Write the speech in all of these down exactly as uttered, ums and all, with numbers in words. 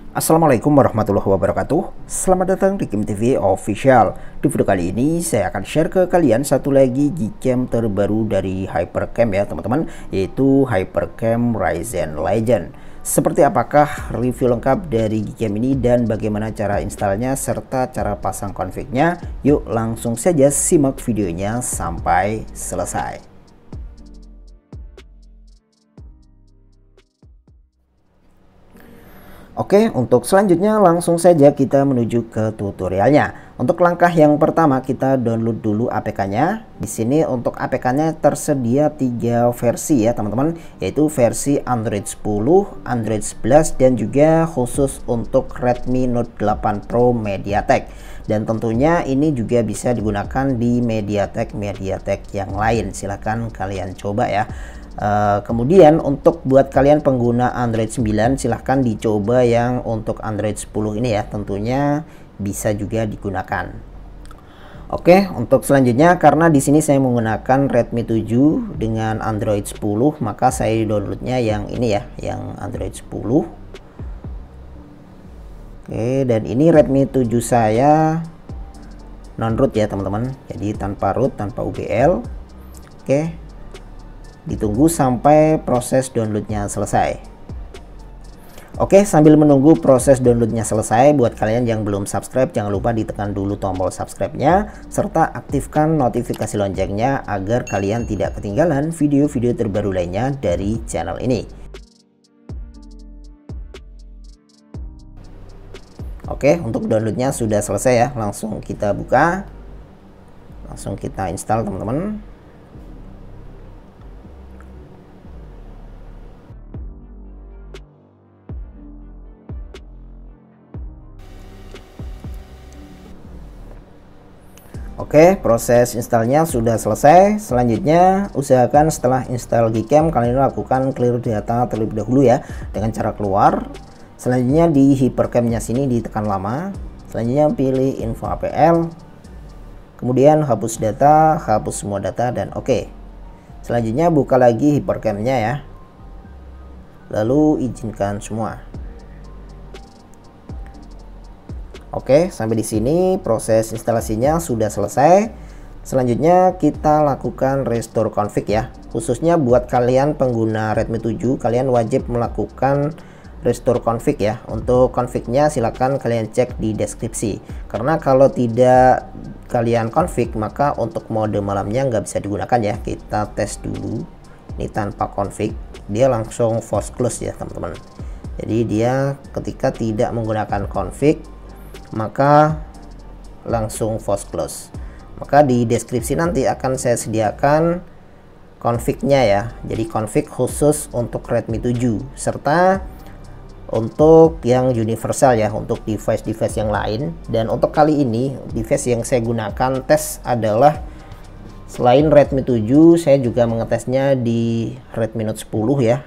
Assalamualaikum warahmatullahi wabarakatuh. Selamat datang di Game T V Official. Di video kali ini saya akan share ke kalian satu lagi Gcam terbaru dari Hypercam ya teman-teman, yaitu Hypercam Ryzen Legend. Seperti apakah review lengkap dari Gcam ini dan bagaimana cara installnya serta cara pasang config-nya? Yuk langsung saja simak videonya sampai selesai. Oke, untuk selanjutnya langsung saja kita menuju ke tutorialnya. Untuk langkah yang pertama kita download dulu A P K-nya. Di sini untuk A P K-nya tersedia tiga versi ya teman-teman, yaitu versi Android sepuluh, Android sebelas dan juga khusus untuk Redmi Note delapan Pro MediaTek. Dan tentunya ini juga bisa digunakan di MediaTek MediaTek yang lain. Silahkan kalian coba ya. Uh, kemudian untuk buat kalian pengguna Android sembilan silahkan dicoba yang untuk Android sepuluh ini ya, tentunya bisa juga digunakan. Oke, untuk selanjutnya karena di sini saya menggunakan Redmi tujuh dengan Android sepuluh, maka saya downloadnya yang ini ya, yang Android sepuluh. Oke, dan ini Redmi tujuh saya non root ya teman-teman, jadi tanpa root, tanpa U B L. Oke, ditunggu sampai proses downloadnya selesai. Oke, sambil menunggu proses downloadnya selesai, buat kalian yang belum subscribe jangan lupa ditekan dulu tombol subscribe-nya serta aktifkan notifikasi loncengnya agar kalian tidak ketinggalan video-video terbaru lainnya dari channel ini. Oke, untuk downloadnya sudah selesai ya, langsung kita buka, langsung kita install teman-teman. Oke, proses installnya sudah selesai. Selanjutnya usahakan setelah install Gcam kalian lakukan clear data terlebih dahulu ya dengan cara keluar. Selanjutnya di Hypercam-nya sini ditekan lama. Selanjutnya pilih info A P L. Kemudian hapus data, hapus semua data dan oke. Selanjutnya buka lagi Hypercam-nya ya. Lalu izinkan semua. Oke, sampai di sini proses instalasinya sudah selesai. Selanjutnya kita lakukan restore config ya. Khususnya buat kalian pengguna Redmi tujuh, kalian wajib melakukan restore config ya. Untuk config-nya silakan kalian cek di deskripsi. Karena kalau tidak kalian config, maka untuk mode malamnya nggak bisa digunakan ya. Kita tes dulu. Ini tanpa config, dia langsung force close ya teman-teman. Jadi dia ketika tidak menggunakan config maka langsung force close. Maka di deskripsi nanti akan saya sediakan config-nya ya. Jadi config khusus untuk Redmi tujuh serta untuk yang universal ya, untuk device-device yang lain. Dan untuk kali ini device yang saya gunakan tes adalah selain Redmi tujuh, saya juga mengetesnya di Redmi Note sepuluh ya.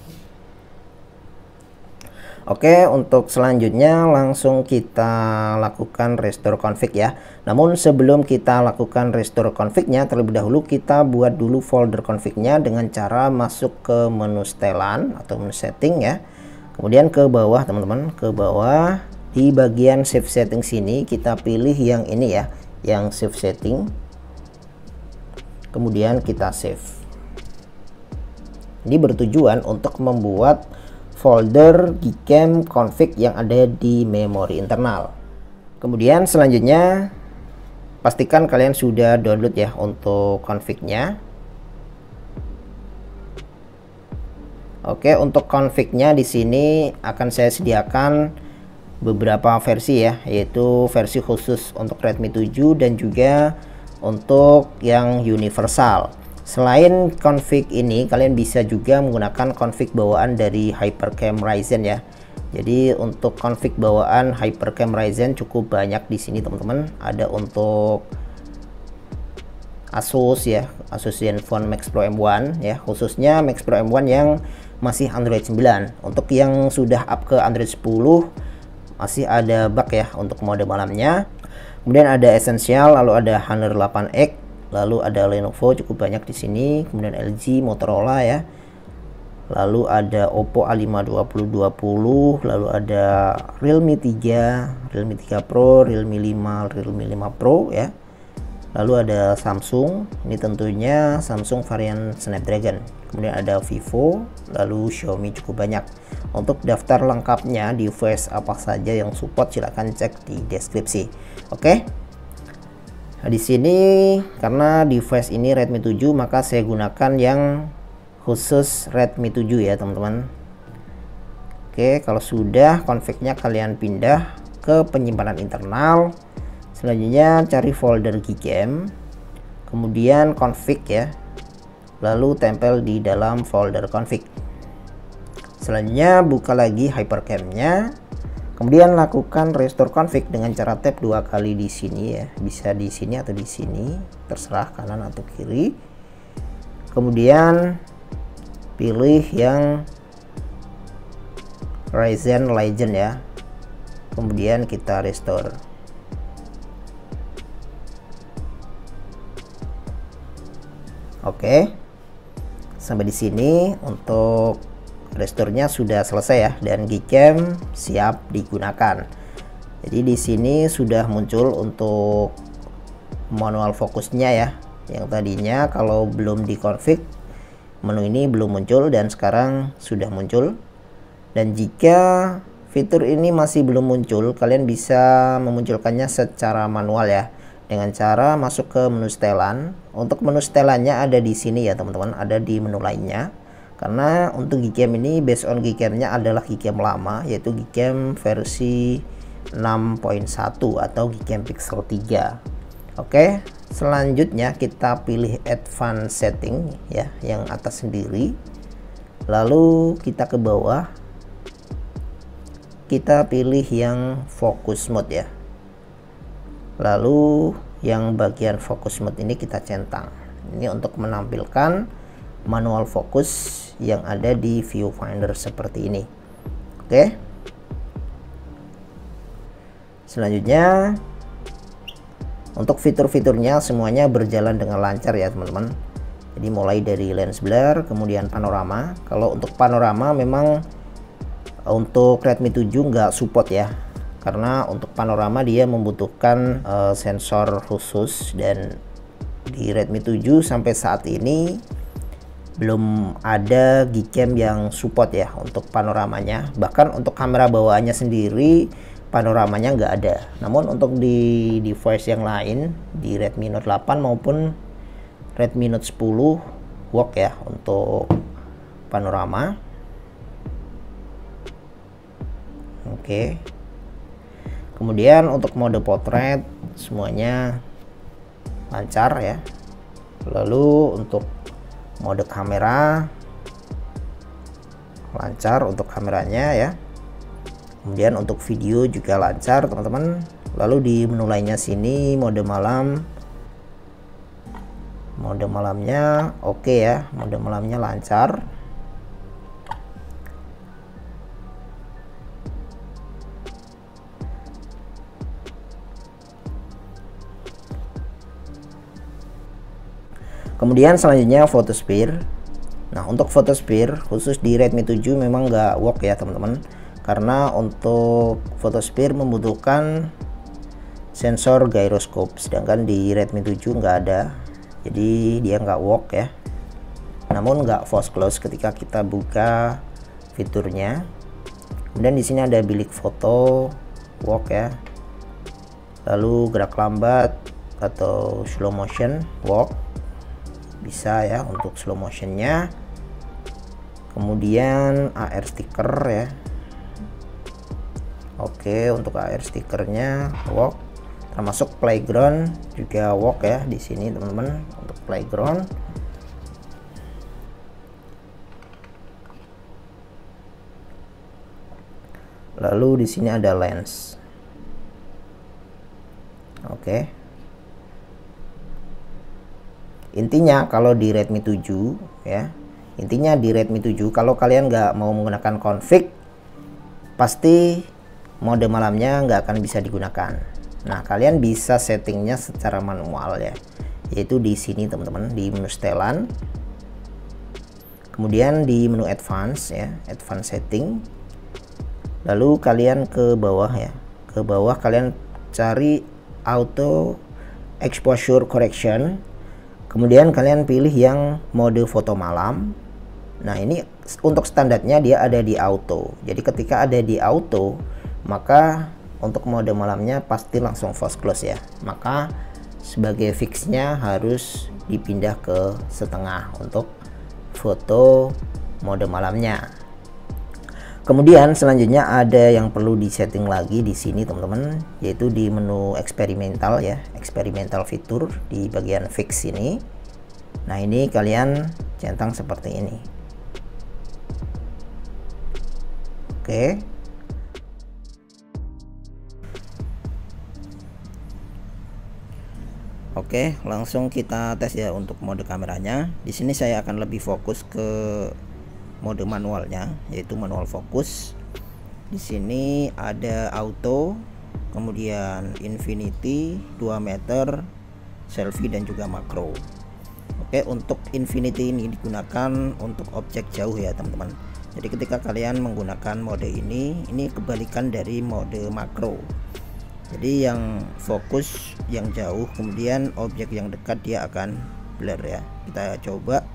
Oke, untuk selanjutnya langsung kita lakukan restore config ya. Namun sebelum kita lakukan restore config-nya, terlebih dahulu kita buat dulu folder config-nya dengan cara masuk ke menu setelan atau menu setting ya. Kemudian ke bawah teman-teman, ke bawah di bagian save setting sini kita pilih yang ini ya, yang save setting. Kemudian kita save. Ini bertujuan untuk membuat folder Gcam config yang ada di memori internal. Kemudian selanjutnya pastikan kalian sudah download ya untuk config-nya. Oke, untuk config-nya di sini akan saya sediakan beberapa versi ya, yaitu versi khusus untuk Redmi tujuh dan juga untuk yang universal. Selain config ini, kalian bisa juga menggunakan config bawaan dari Hypercam Ryzen ya. Jadi untuk config bawaan Hypercam Ryzen cukup banyak di sini teman-teman. Ada untuk Asus ya, Asus Zenfone Max Pro M satu ya, khususnya Max Pro M satu yang masih Android sembilan. Untuk yang sudah up ke Android sepuluh masih ada bug ya untuk mode malamnya. Kemudian ada Essential, lalu ada Honor delapan X. Lalu ada Lenovo cukup banyak di sini, kemudian L G, Motorola ya. lalu ada Oppo A lima dua nol dua nol, lalu ada Realme tiga, Realme tiga Pro, Realme lima, Realme lima Pro ya. Lalu ada Samsung, ini tentunya Samsung varian Snapdragon. Kemudian ada Vivo, lalu Xiaomi, cukup banyak. Untuk daftar lengkapnya device apa saja yang support silahkan cek di deskripsi. Oke. Nah, di sini karena device ini Redmi tujuh, maka saya gunakan yang khusus Redmi tujuh ya teman-teman. Oke, kalau sudah config-nya kalian pindah ke penyimpanan internal. Selanjutnya cari folder Gcam, kemudian config ya, lalu tempel di dalam folder config. Selanjutnya buka lagi hypercam-nya, kemudian lakukan restore config dengan cara tap dua kali di sini ya, bisa di sini atau di sini, terserah kanan atau kiri. Kemudian pilih yang Ryzen Legend ya, kemudian kita restore. Oke, sampai di sini untuk restore-nya sudah selesai ya, dan Gcam siap digunakan. Jadi di sini sudah muncul untuk manual fokusnya ya, yang tadinya kalau belum dikonfig menu ini belum muncul dan sekarang sudah muncul. Dan jika fitur ini masih belum muncul, kalian bisa memunculkannya secara manual ya, dengan cara masuk ke menu setelan. Untuk menu setelannya ada di sini ya teman-teman, ada di menu lainnya. Karena untuk Gcam ini based on Gcam-nya adalah Gcam lama, yaitu Gcam versi enam titik satu atau Gcam Pixel tiga. Oke, selanjutnya kita pilih advanced setting ya, yang atas sendiri. Lalu kita ke bawah, kita pilih yang focus mode ya. Lalu yang bagian focus mode ini kita centang. Ini untuk menampilkan manual fokus yang ada di viewfinder seperti ini. Oke. Selanjutnya untuk fitur-fiturnya semuanya berjalan dengan lancar ya teman-teman. Jadi mulai dari lens blur, kemudian panorama. Kalau untuk panorama memang untuk Redmi tujuh nggak support ya, karena untuk panorama dia membutuhkan uh, sensor khusus, dan di Redmi tujuh sampai saat ini belum ada Gcam yang support ya untuk panoramanya. Bahkan untuk kamera bawaannya sendiri panoramanya nggak ada. Namun untuk di device yang lain, di Redmi Note delapan maupun Redmi Note sepuluh work ya untuk panorama. Oke. Kemudian untuk mode potret semuanya lancar ya. Lalu untuk mode kamera lancar untuk kameranya ya. Kemudian untuk video juga lancar teman-teman. Lalu di menu lainnya sini mode malam, mode malamnya oke ya, mode malamnya lancar. Kemudian selanjutnya photosphere. Nah untuk photosphere khusus di Redmi tujuh memang nggak work ya teman-teman, karena untuk photosphere membutuhkan sensor gyroscope, sedangkan di Redmi tujuh nggak ada, jadi dia nggak work ya. Namun nggak force close ketika kita buka fiturnya. Kemudian di sini ada bilik foto work ya, lalu gerak lambat atau slow motion work, bisa ya untuk slow motionnya. Kemudian A R sticker ya. Oke, untuk A R stikernya work, termasuk playground juga work ya di sini teman-teman untuk playground. Lalu di sini ada lens. Oke. Intinya kalau di Redmi tujuh ya, intinya di Redmi tujuh kalau kalian nggak mau menggunakan config, pasti mode malamnya nggak akan bisa digunakan. Nah kalian bisa settingnya secara manual ya, yaitu di sini teman-teman, di menu setelan. Kemudian di menu advance ya, advance setting. Lalu kalian ke bawah ya. Ke bawah kalian cari auto exposure correction. Kemudian kalian pilih yang mode foto malam. Nah, ini untuk standarnya dia ada di auto. Jadi ketika ada di auto, maka untuk mode malamnya pasti langsung false close ya. Maka sebagai fixnya harus dipindah ke setengah untuk foto mode malamnya. Kemudian selanjutnya ada yang perlu disetting lagi di sini teman-teman, yaitu di menu eksperimental ya, eksperimental fitur di bagian fix ini. Nah, ini kalian centang seperti ini. Oke. Oke, langsung kita tes ya untuk mode kameranya. Di sini saya akan lebih fokus ke mode manualnya, yaitu manual fokus. Di sini ada auto, kemudian infinity, dua meter, selfie dan juga makro. Oke, untuk infinity ini digunakan untuk objek jauh ya teman-teman. Jadi ketika kalian menggunakan mode ini, ini kebalikan dari mode makro. Jadi yang fokus yang jauh, kemudian objek yang dekat dia akan blur ya. Kita coba.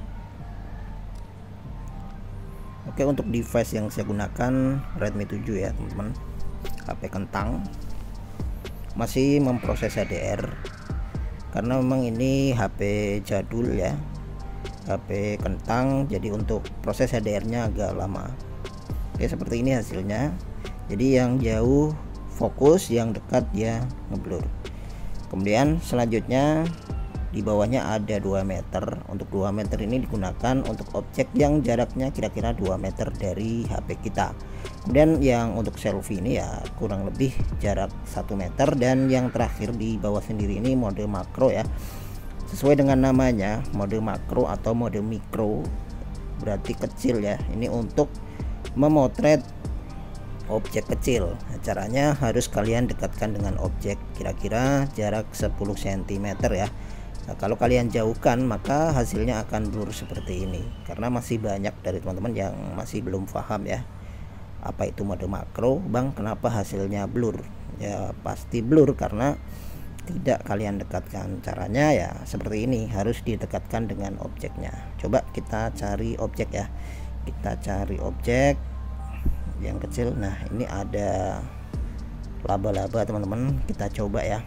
Oke, untuk device yang saya gunakan Redmi tujuh ya teman-teman, H P kentang, masih memproses H D R karena memang ini H P jadul ya, H P kentang, jadi untuk proses H D R nya agak lama. Oke, seperti ini hasilnya. Jadi yang jauh fokus, yang dekat ya ngeblur. Kemudian selanjutnya di bawahnya ada dua meter. Untuk dua meter ini digunakan untuk objek yang jaraknya kira-kira dua meter dari H P kita. Kemudian yang untuk selfie ini ya kurang lebih jarak satu meter, dan yang terakhir di bawah sendiri ini mode makro ya. Sesuai dengan namanya, mode makro atau mode mikro berarti kecil ya. Ini untuk memotret objek kecil. Nah, caranya harus kalian dekatkan dengan objek kira-kira jarak sepuluh sentimeter ya. Nah, kalau kalian jauhkan maka hasilnya akan blur seperti ini, karena masih banyak dari teman-teman yang masih belum paham ya apa itu mode makro. Bang, kenapa hasilnya blur? Ya pasti blur karena tidak kalian dekatkan. Caranya ya seperti ini, harus didekatkan dengan objeknya. Coba kita cari objek ya, kita cari objek yang kecil. Nah, ini ada laba-laba teman-teman, kita coba ya.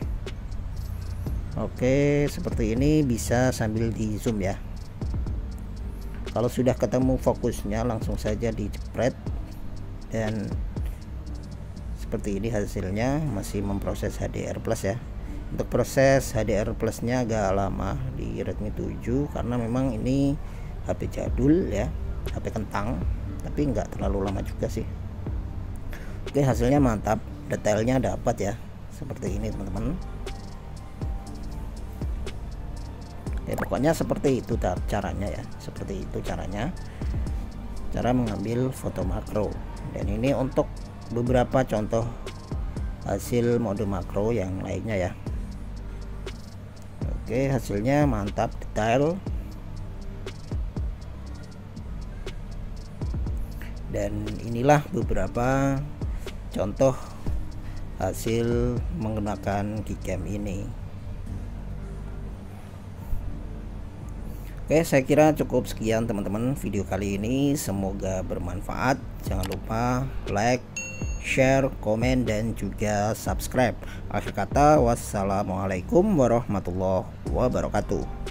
Oke, seperti ini, bisa sambil di zoom ya. Kalau sudah ketemu fokusnya langsung saja dijepret, dan seperti ini hasilnya. Masih memproses H D R plus ya. Untuk proses H D R plusnya agak lama di Redmi tujuh karena memang ini H P jadul ya, H P kentang, tapi nggak terlalu lama juga sih. Oke, hasilnya mantap, detailnya dapat ya, seperti ini teman-teman. Ya pokoknya seperti itu caranya ya, seperti itu caranya, cara mengambil foto makro. Dan ini untuk beberapa contoh hasil mode makro yang lainnya ya. Oke, hasilnya mantap, detail. Dan inilah beberapa contoh hasil menggunakan Gcam ini. Oke, saya kira cukup sekian teman-teman video kali ini, semoga bermanfaat. Jangan lupa like, share, komen, dan juga subscribe. Akhir kata, wassalamualaikum warahmatullahi wabarakatuh.